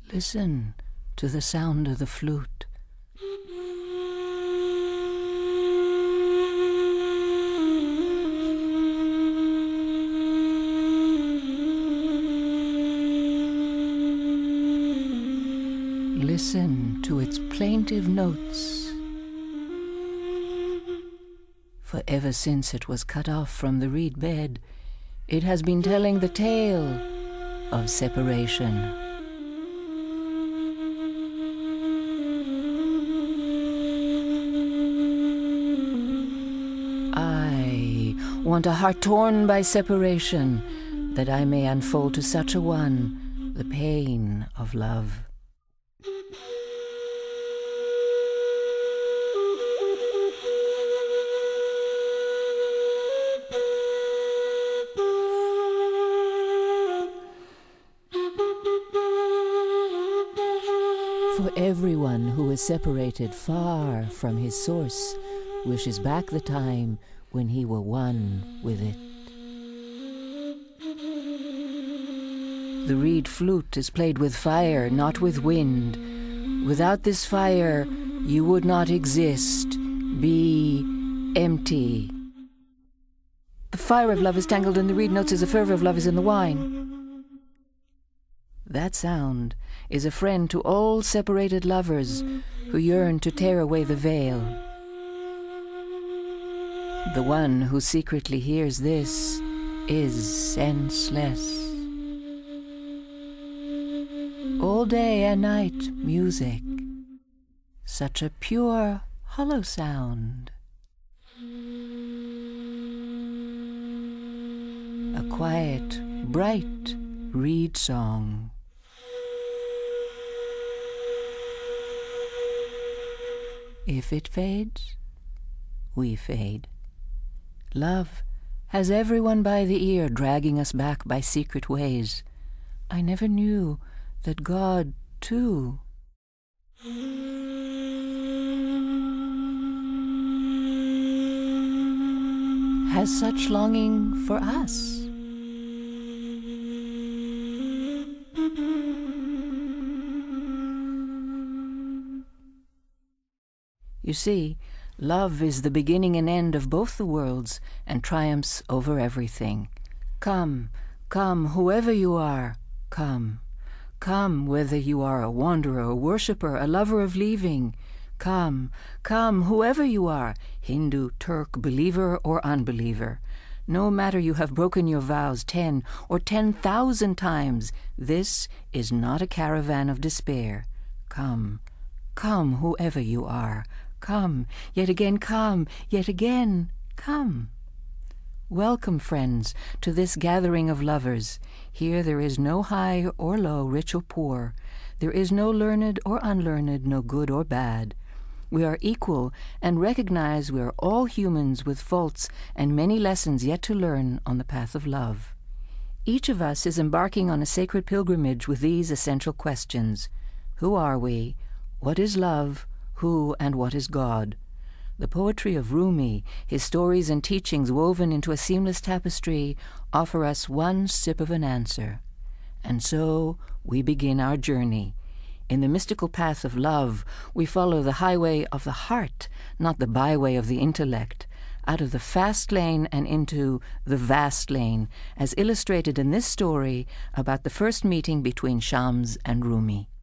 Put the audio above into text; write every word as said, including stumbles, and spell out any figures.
Listen to the sound of the flute. Listen to its plaintive notes. For ever since it was cut off from the reed bed, it has been telling the tale of separation. I want a heart torn by separation, that I may unfold to such a one the pain of love. For everyone who is separated far from his source wishes back the time when he were one with it. The reed flute is played with fire, not with wind. Without this fire, you would not exist, be empty. The fire of love is tangled in the reed notes as the fervor of love is in the wine. That sound is a friend to all separated lovers who yearn to tear away the veil. The one who secretly hears this is senseless. All day and night, music, such a pure, hollow sound. A quiet, bright reed song. If it fades, we fade. Love has everyone by the ear, dragging us back by secret ways. I never knew that God, too, has such longing for us. You see, love is the beginning and end of both the worlds and triumphs over everything. Come, come, whoever you are, come. Come, whether you are a wanderer, a worshipper, a lover of leaving. Come, come, whoever you are, Hindu, Turk, believer or unbeliever. No matter you have broken your vows ten or ten thousand times, this is not a caravan of despair. Come, come, whoever you are. Come, yet again come, yet again come. Welcome, friends, to this gathering of lovers. Here there is no high or low, rich or poor. There is no learned or unlearned, no good or bad. We are equal and recognize we are all humans with faults and many lessons yet to learn on the path of love. Each of us is embarking on a sacred pilgrimage with these essential questions. Who are we? What is love? Who and what is God? The poetry of Rumi, his stories and teachings woven into a seamless tapestry, offer us one sip of an answer. And so we begin our journey. In the mystical path of love, we follow the highway of the heart, not the byway of the intellect, out of the fast lane and into the vast lane, as illustrated in this story about the first meeting between Shams and Rumi.